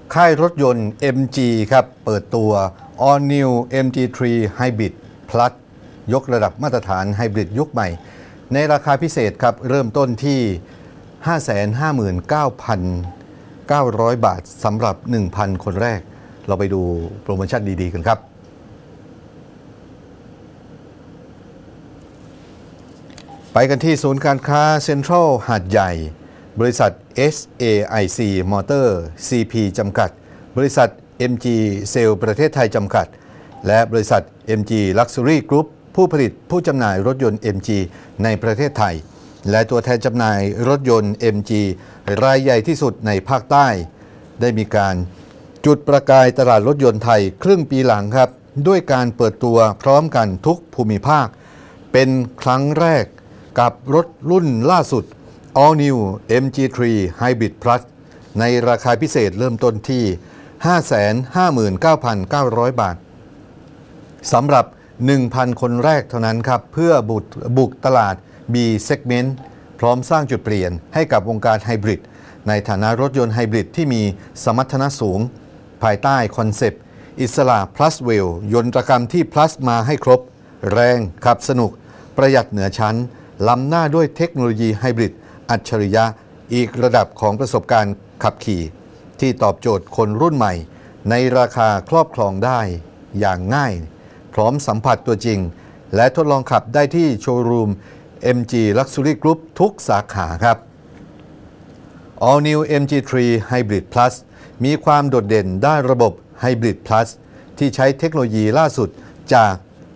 ค่ายรถยนต์ MG ครับเปิดตัว All New MG3 Hybrid Plus ยกระดับมาตรฐานไฮบริดยุคใหม่ในราคาพิเศษครับเริ่มต้นที่ 559,900 บาทสำหรับ 1,000 คนแรกเราไปดูโปรโมชั่นดีๆกันครับไปกันที่ศูนย์การค้าเซ็นทรัลหาดใหญ่บริษัท SAIC Motor CP จำกัดบริษัท MG Sale ประเทศไทยจำกัดและบริษัท MG Luxury Group ผู้ผลิตผู้จำหน่ายรถยนต์ MG ในประเทศไทยและตัวแทนจำหน่ายรถยนต์ MG รายใหญ่ที่สุดในภาคใต้ได้มีการจุดประกายตลาดรถยนต์ไทยครึ่งปีหลังครับด้วยการเปิดตัวพร้อมกันทุกภูมิภาคเป็นครั้งแรกกับรถรุ่นล่าสุด All New MG3 Hybrid Plus ในราคาพิเศษเริ่มต้นที่ 559,900 บาทสำหรับ 1,000 คนแรกเท่านั้นครับเพื่อบุกตลาด B Segment พร้อมสร้างจุดเปลี่ยนให้กับวงการไฮบริดในฐานะรถยนต์ไฮบริดที่มีสมรรถนะสูงภายใต้คอนเซปต์อิสระ plus well ยนตรกรรมที่ plus มาให้ครบแรงขับสนุกประหยัดเหนือชั้นล้ำหน้าด้วยเทคโนโลยีไฮบริดอัจฉริยะอีกระดับของประสบการณ์ขับขี่ที่ตอบโจทย์คนรุ่นใหม่ในราคาครอบครองได้อย่างง่ายพร้อมสัมผัสตัวจริงและทดลองขับได้ที่โชว์รูม MG Luxury Group ทุกสาขาครับ All New MG3 Hybrid Plus มีความโดดเด่นด้านระบบ Hybrid Plus ที่ใช้เทคโนโลยีล่าสุดจาก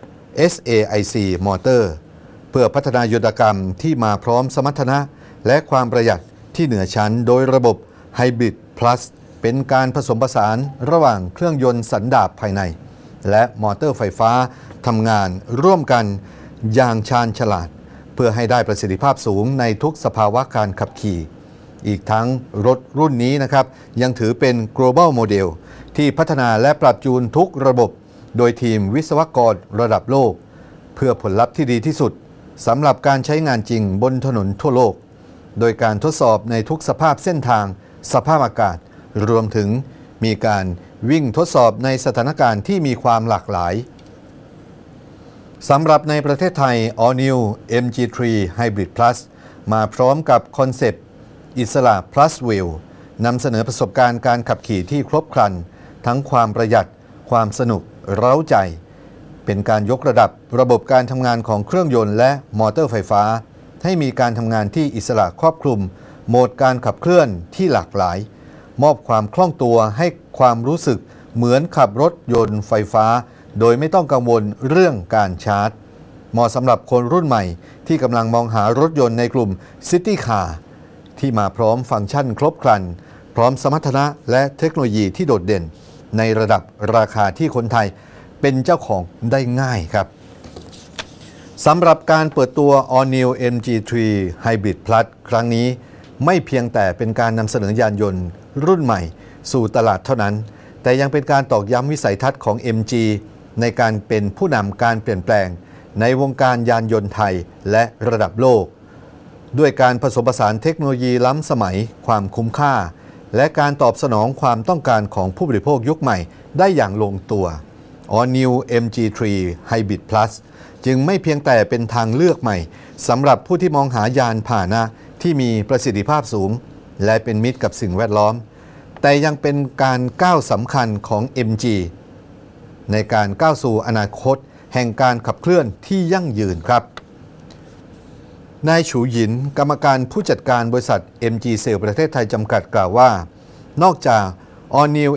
SAIC Motor เพื่อพัฒนายนตกรรมที่มาพร้อมสมรรถนะและความประหยัดที่เหนือชั้นโดยระบบ Hybrid Plus เป็นการผสมผสานระหว่างเครื่องยนต์สันดาปภายในและมอเตอร์ไฟฟ้าทำงานร่วมกันอย่างชาญฉลาดเพื่อให้ได้ประสิทธิภาพสูงในทุกสภาวะการขับขี่อีกทั้งรถรุ่นนี้นะครับยังถือเป็น global model ที่พัฒนาและปรับจูนทุกระบบโดยทีมวิศวกรระดับโลกเพื่อผลลัพธ์ที่ดีที่สุดสำหรับการใช้งานจริงบนถนนทั่วโลกโดยการทดสอบในทุกสภาพเส้นทางสภาพอากาศรวมถึงมีการวิ่งทดสอบในสถานการณ์ที่มีความหลากหลายสำหรับในประเทศไทย All New MG3 Hybrid Plus มาพร้อมกับคอนเซปต์อิสระ plus well นำเสนอประสบการณ์การขับขี่ที่ครบครันทั้งความประหยัดความสนุกเร้าใจเป็นการยกระดับระบบการทำงานของเครื่องยนต์และมอเตอร์ไฟฟ้าให้มีการทำงานที่อิสระครอบคลุมโหมดการขับเคลื่อนที่หลากหลายมอบความคล่องตัวให้ความรู้สึกเหมือนขับรถยนต์ไฟฟ้าโดยไม่ต้องกังวลเรื่องการชาร์จเหมาะสำหรับคนรุ่นใหม่ที่กำลังมองหารถยนต์ในกลุ่มซิตี้คาร์ที่มาพร้อมฟังก์ชันครบครันพร้อมสมรรถนะและเทคโนโลยีที่โดดเด่นในระดับราคาที่คนไทยเป็นเจ้าของได้ง่ายครับสำหรับการเปิดตัว All New MG3 Hybrid Plus ครั้งนี้ไม่เพียงแต่เป็นการนำเสนอยานยนต์รุ่นใหม่สู่ตลาดเท่านั้นแต่ยังเป็นการตอกย้ำวิสัยทัศน์ของ MG ในการเป็นผู้นำการเปลี่ยนแปลงในวงการยานยนต์ไทยและระดับโลกด้วยการผสมผสานเทคโนโลยีล้ำสมัยความคุ้มค่าและการตอบสนองความต้องการของผู้บริโภคยุคใหม่ได้อย่างลงตัว All New MG3 Hybrid Plus จึงไม่เพียงแต่เป็นทางเลือกใหม่สำหรับผู้ที่มองหายานพาหนะที่มีประสิทธิภาพสูงและเป็นมิตรกับสิ่งแวดล้อมแต่ยังเป็นการก้าวสำคัญของ MG ในการก้าวสู่อนาคตแห่งการขับเคลื่อนที่ยั่งยืนครับนายฉูหยินกรรมการผู้จัดการบริษัท MG Sale ประเทศไทยจำกัดกล่าวว่านอกจาก All New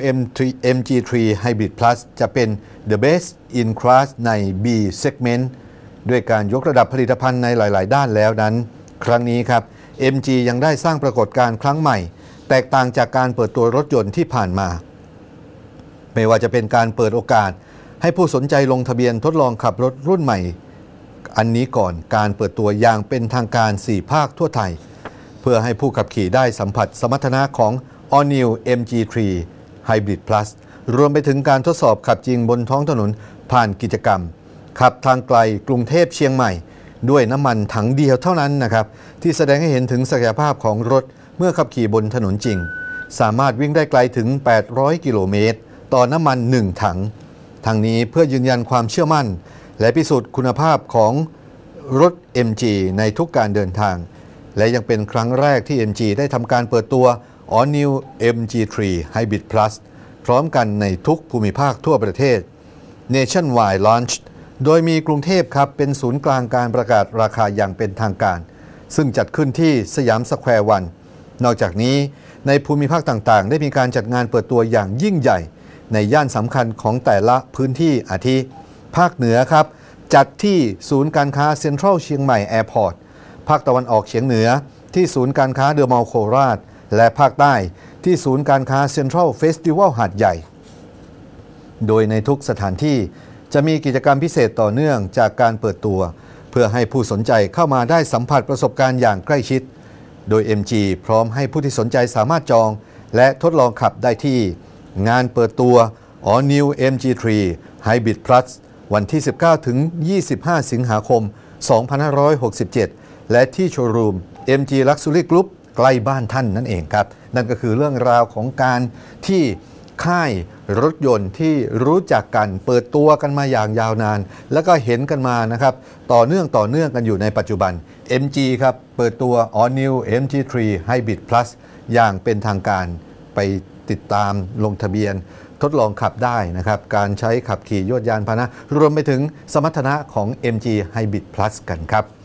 MG3 Hybrid Plus จะเป็น The Best in Class ใน B Segment ด้วยการยกระดับผลิตภัณฑ์ในหลายๆด้านแล้วนั้นครั้งนี้ครับ MG ยังได้สร้างปรากฏการณ์ครั้งใหม่แตกต่างจากการเปิดตัวรถยนต์ที่ผ่านมาไม่ว่าจะเป็นการเปิดโอกาสให้ผู้สนใจลงทะเบียนทดลองขับรถรุ่นใหม่อันนี้ก่อนการเปิดตัวอย่างเป็นทางการ4ภาคทั่วไทยเพื่อให้ผู้ขับขี่ได้สัมผัสสมรรถนะของ All New MG3 Hybrid Plus รวมไปถึงการทดสอบขับจริงบนท้องถนนผ่านกิจกรรมขับทางไกลกรุงเทพเชียงใหม่ด้วยน้ำมันถังเดียวเท่านั้นนะครับที่แสดงให้เห็นถึงศักยภาพของรถเมื่อขับขี่บนถนนจริงสามารถวิ่งได้ไกลถึง 800 กิโลเมตรต่อน้ำมัน 1 ถังทางนี้เพื่อยืนยันความเชื่อมั่นและพิสูจน์คุณภาพของรถ MG ในทุกการเดินทางและยังเป็นครั้งแรกที่ MG ได้ทำการเปิดตัว All New MG3 Hybrid Plus พร้อมกันในทุกภูมิภาคทั่วประเทศ Nationwide Launch โดยมีกรุงเทพครับเป็นศูนย์กลางการประกาศราคาอย่างเป็นทางการซึ่งจัดขึ้นที่สยามสแควร์วันนอกจากนี้ในภูมิภาคต่างๆได้มีการจัดงานเปิดตัวอย่างยิ่งใหญ่ในย่านสำคัญของแต่ละพื้นที่อาทิภาคเหนือครับจัดที่ศูนย์การค้าเซ็นทรัลเชียงใหม่แอร์พอร์ตภาคตะวันออกเฉียงเหนือที่ศูนย์การค้าเดอะมอลล์โคราชและภาคใต้ที่ศูนย์การค้าเซ็นทรัลเฟสติวัลหาดใหญ่โดยในทุกสถานที่จะมีกิจกรรมพิเศษต่อเนื่องจากการเปิดตัวเพื่อให้ผู้สนใจเข้ามาได้สัมผัสประสบการณ์อย่างใกล้ชิดโดย MG พร้อมให้ผู้ที่สนใจสามารถจองและทดลองขับได้ที่งานเปิดตัว All New MG3 Hybrid Plus วันที่ 19 ถึง 25 สิงหาคม 2567 และที่โชว์รูม MG Luxury Group ใกล้บ้านท่านนั่นเองครับนั่นก็คือเรื่องราวของการที่ค่ายรถยนต์ที่รู้จักกันเปิดตัวกันมาอย่างยาวนานแล้วก็เห็นกันมานะครับต่อเนื่องกันอยู่ในปัจจุบัน MG ครับเปิดตัว All New MG3 Hybrid Plus อย่างเป็นทางการไปติดตามลงทะเบียนทดลองขับได้นะครับการใช้ขับขี่ยวดยานพาหนะรวมไปถึงสมรรถนะของ MG Hybrid Plus กันครับ